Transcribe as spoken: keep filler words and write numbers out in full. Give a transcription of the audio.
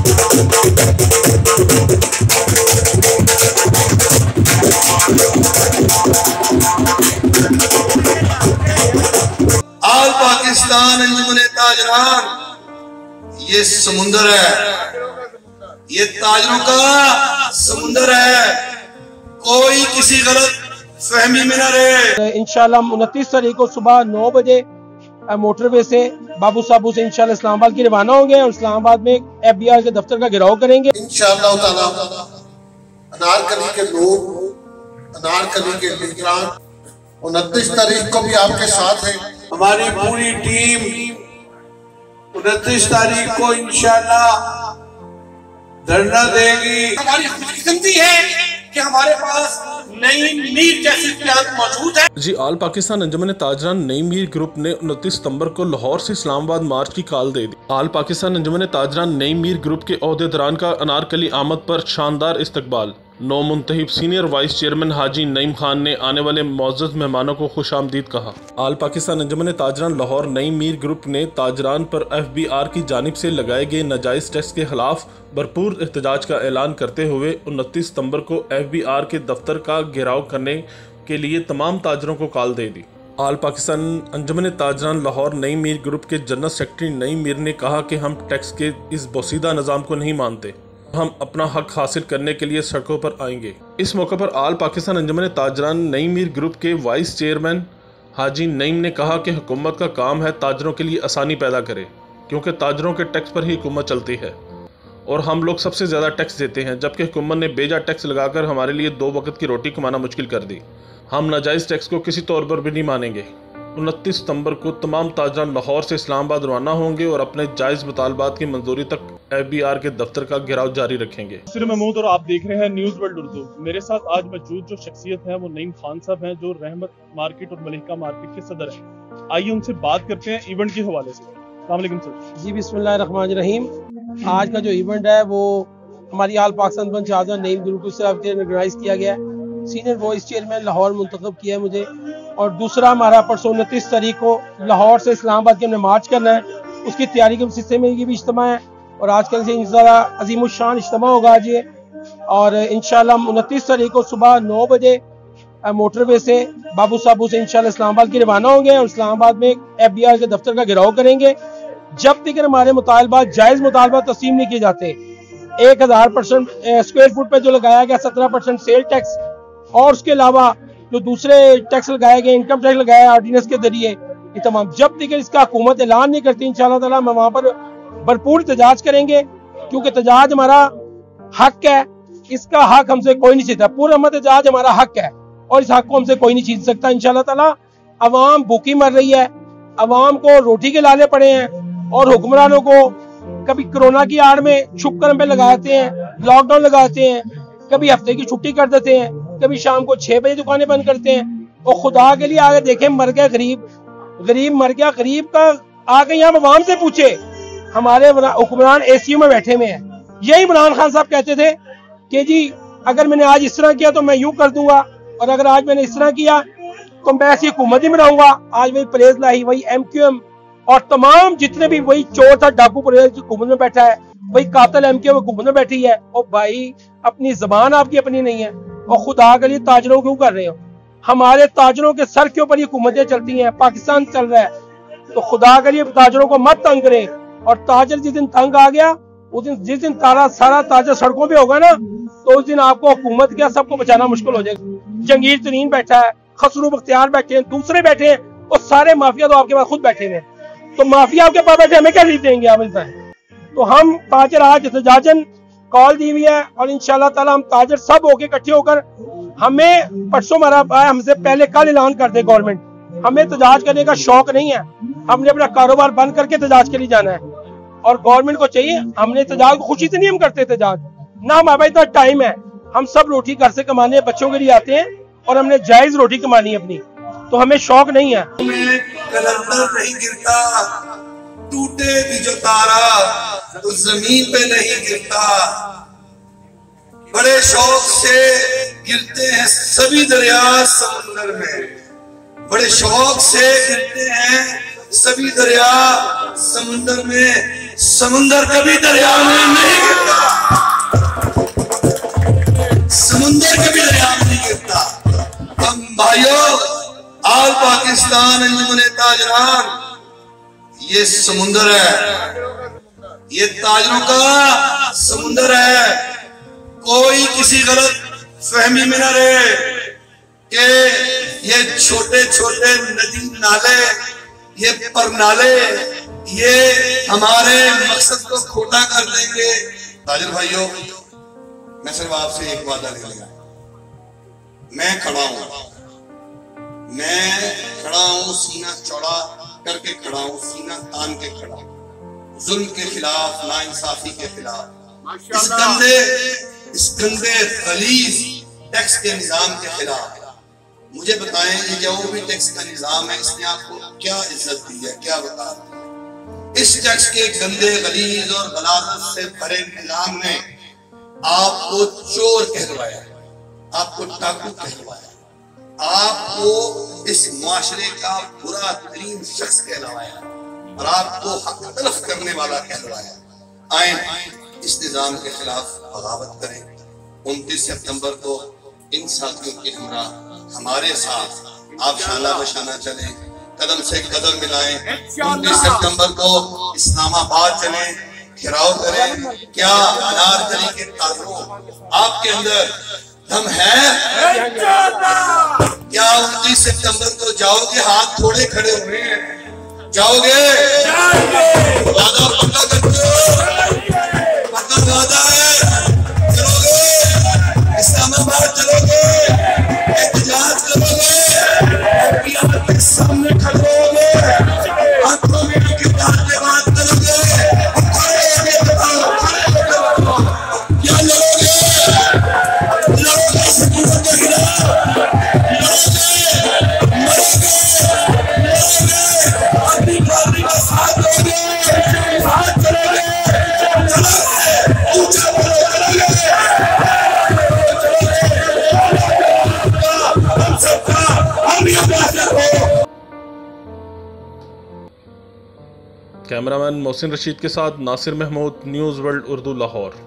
आल पाकिस्तान अंजुमन ताजरान, ये समुंदर है, ये ताजरों का समुंदर है, कोई किसी गलत फहमी में न रहे। इंशाल्लाह उनतीस तारीख को सुबह नौ बजे मोटरवे से बाबू साबू से इंशाल्लाह इस्लामाबाद की रवाना होंगे और इस्लामाबाद में एफ बी आर के दफ्तर का घेराव करेंगे। इंशाअल्लाह ताला अनारकली के लोग, अनारकली के लीडरान उनतीस तारीख को भी आपके साथ हैं। हमारी पूरी टीम उनतीस तारीख को इंशाअल्लाह धरना देगी। हमारी खुशकिस्मती है कि हमारे पास नई मीर जैसी क्यादत मौजूद है। जी आल पाकिस्तान अंजुमन ताजरान नई मीर ग्रुप ने उनतीस सितंबर को लाहौर से इस्लामाबाद मार्च की कॉल दे दी। आल पाकिस्तान अंजुमन ताजरान नई मीर ग्रुप के ओहदेदारान का अनारकली आमद पर शानदार इस्तकबाल। नौ मुंतहिब senior vice chairman Haji Naeem Khan ने आने वाले मुअज़्ज़ज़ मेहमानों को खुशामदीद कहा। आल पाकिस्तान अंजुमन ताजरान लाहौर नई मीर ग्रुप ने ताजरान पर एफ बी आर की जानिब से लगाए गए नाजायज़ टैक्स के खिलाफ भरपूर एहतजाज का ऐलान करते हुए उनतीस सितंबर को एफ बी आर के दफ्तर का घेराव करने के लिए तमाम ताजरों को कॉल दे दी। आल पाकिस्तान अंजुमन ताजरान लाहौर नई मीर ग्रुप के जनरल सेक्रेटरी नईम मीर ने कहा कि हम टैक्स के इस बोसीदा निज़ाम को नहीं मानते, हम अपना हक हासिल करने के लिए सड़कों पर आएंगे। इस मौके पर आल पाकिस्तान अंजुमन ताजरान नई मीर ग्रुप के वाइस चेयरमैन हाजी नईम ने कहा कि हुकूमत का काम है ताजरों के लिए आसानी पैदा करे, क्योंकि ताजरों के टैक्स पर ही हुकूमत चलती है और हम लोग सबसे ज़्यादा टैक्स देते हैं, जबकि हुकूमत ने बेजा टैक्स लगाकर हमारे लिए दो वक्त की रोटी कमाना मुश्किल कर दी। हम नाजायज़ टैक्स को किसी तौर पर भी नहीं मानेंगे। उनतीस सितंबर को तमाम ताजरान लाहौर से इस्लामाबाद रवाना होंगे और अपने जायज़ मुतालबात की मंजूरी तक एफ बी आर के दफ्तर का घेराव जारी रखेंगे। सिर्फ महमूद और आप देख रहे हैं न्यूज़ वर्ल्ड उर्दू। मेरे साथ आज मौजूद जो शख्सियत है वो नईम खान साहब हैं, जो रहमत मार्केट और मलिका मार्केट के सदर हैं। आइए उनसे बात करते हैं इवेंट के हवाले से। अस्सलाम वालेकुम सर। जी बिस्मिल्लाहिर्रहमानिर्रहीम। आज का जो इवेंट है वो हमारी आल पाकिस्तान ताजरान नई ग्रुप से ऑर्गेनाइज किया गया है। सीनियर वाइस चेयरमैन लाहौर मुंतखब किया है मुझे, और दूसरा हमारा परसों उनतीस तारीख को लाहौर से इस्लामाबाद के हमने मार्च करना है, उसकी तैयारी के हिस्से में ये भी इज्तिमा है और आजकल से इंशाल्लाह अजीमुशान इज्तिमा होगा आज ये। और इंशाल्लाह उनतीस तारीख को सुबह नौ बजे मोटरवे से बाबू साबू से इंशाल्लाह इस्लामाबाद की रवाना होंगे और इस्लामाबाद में एफ बी आर के दफ्तर का घेराव करेंगे। जब तक हमारे मुतालबात जायज़ मुतालबात तस्लीम नहीं किए जाते, एक हज़ार परसेंट स्क्वायर फुट पे जो लगाया गया सत्रह परसेंट सेल टैक्स और उसके अलावा जो दूसरे टैक्स लगाए गए, इनकम टैक्स लगाया ऑर्डिनेंस के जरिए, ये तमाम जब तक इसका हुकूमत ऐलान नहीं करती इंशाअल्लाह ताला हम वहाँ पर भरपूर एहतजाज करेंगे, क्योंकि एहतजाज हमारा हक है, इसका हक हमसे कोई नहीं छीनता। पूरा एहतजाज हमारा हक है और इस हक को हमसे कोई नहीं छीन सकता इंशाअल्लाह ताला। अवाम भूखी मर रही है, अवाम को रोटी के लाले पड़े हैं और हुक्मरानों को कभी कोरोना की आड़ में छुप कर पे लगाते हैं, लॉकडाउन लगाते हैं, कभी हफ्ते की छुट्टी कर देते हैं, कभी शाम को छह बजे दुकानें बंद करते हैं। और खुदा के लिए आगे देखें, मर गया गरीब, गरीब मर गया, गरीब का आगे यहाँ अवाम से पूछे। हमारे हुक्मरान एसीयू में बैठे हुए हैं। यही इमरान खान साहब कहते थे कि जी अगर मैंने आज इस तरह किया तो मैं यूं कर दूंगा, और अगर आज मैंने इस तरह किया तो मैं ऐसी हुकूमत ही में रहूंगा। आज वही परहेज लाही, वही एम क्यू एम और तमाम जितने भी, वही चोर था डाकू परहेज हुकूमत में बैठा है, वही कातिल एम क्यू एम हुकूमत में बैठी है। और भाई अपनी जबान आपकी अपनी नहीं है, और खुदा के लिए ताजरों क्यों कर रहे हो? हमारे ताजरों के सर के ऊपर ये हुकूमतें चलती हैं, पाकिस्तान चल रहा है, तो खुदा के लिए ताजरों को मत तंग करें। और ताजर जिस दिन तंग आ गया, उस दिन जिस दिन तारा सारा ताजर सड़कों पे होगा ना, तो उस दिन आपको हुकूमत क्या सबको बचाना मुश्किल हो जाएगा। जंगीर तरीन बैठा है, खसरू बख्तियार बैठे हैं, दूसरे बैठे हैं, और सारे माफिया तो आपके पास खुद बैठे हैं। तो माफिया आपके पास बैठे, हमें क्या लीड देंगे आप? तो हम ताजर आज एहतजाजन कॉल दी हुई है और इंशाल्लाह ताला हम ताजर सब होके इकट्ठे होकर, हमें परसों हमारा हमसे पहले कल ऐलान कर दे गवर्नमेंट, हमें एहतजाज करने का शौक नहीं है, हमने अपना कारोबार बंद करके एहतजाज के लिए जाना है। और गवर्नमेंट को चाहिए, हमने एहतजाज को खुशी से नहीं हम करते एहतजाज, ना हमारे पास इतना टाइम है, हम सब रोटी घर से कमाने बच्चों के लिए आते हैं और हमने जायज रोटी कमानी है अपनी, तो हमें शौक नहीं है। कलंदर नहीं गिरता, टूटे भी जो तारा तो जमीन पे नहीं गिरता। बड़े शौक से गिरते हैं सभी दरिया समुंदर में, बड़े शौक से गिरते हैं सभी दरिया समुंदर में, समुंदर कभी दरिया में नहीं गिरता। पाकिस्तान अंजुमन ताजरान ये समुंदर है, ये ताजरों का समुंदर है। कोई किसी गलत फहमी में न रहे कि ये छोटे छोटे नदी नाले, ये परनाले, ये हमारे मकसद को खोटा कर देंगे। ताजर भाइयों, मैं सिर्फ आपसे एक वादा ले लिया, मैं खड़ा हूं, मैं खड़ा हूं, सीना चौड़ा करके खड़ा हूं, सीना तान के खड़ा हूं, जुल्म के खिलाफ, नाइंसाफी के खिलाफ, इस गंदे इस गंदे गलीज टैक्स के निजाम के खिलाफ। मुझे बताएं, ये जो भी टैक्स का निजाम है, इसने आपको क्या इज्जत दी है, क्या बता दी? इस टैक्स के गंदे गलीज और गलाजत से भरे निजाम ने आपको चोर कहलवाया, आपको डाकू कहलवाया, आपको इस मुआशरे का बुरा तरीन शख्स कहलवाया और आपको हक तलफ करने वाला कहलवाया। आए इस निजाम के खिलाफ बगावत करें। उनतीस सितंबर को इन साथियों के हमरा हमारे साथ आप शाला बशाना चलें, कदम से कदम मिलाएं। उनतीस सितंबर को इस्लामाबाद चलें, घेराव करें। क्या अनारकली के तारों आपके अंदर दम है? क्या उनतीस सितंबर को जाओगे? हाथ थोड़े खड़े हुए हैं, जाओगे? वादा पक्का करते हो? पक्का वादा है? चलोगे? इस्लामाबाद चलोगे? एहतजाज करोगे? एफबीआई के सामने खड़े होगे? हाथों में आके बातें बात करोगे? क्या लड़ोगे? लड़ोगे हुकूमत के खिलाफ? अपनी पार्टी का साथ दोगे? साथ चलोगे? ऊंचा बोलो, चलोगे? हम सबका हम एंबेसडर हो। कैमरामैन मोहसिन रशीद के साथ नासिर महमूद, न्यूज़ वर्ल्ड उर्दू, लाहौर।